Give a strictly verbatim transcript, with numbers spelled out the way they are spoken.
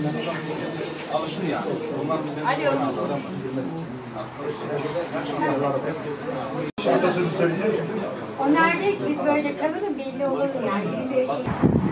Alıştı yani. Onlar o nerede? Biz böyle kalalım belli olur yani. Bizim bir şey.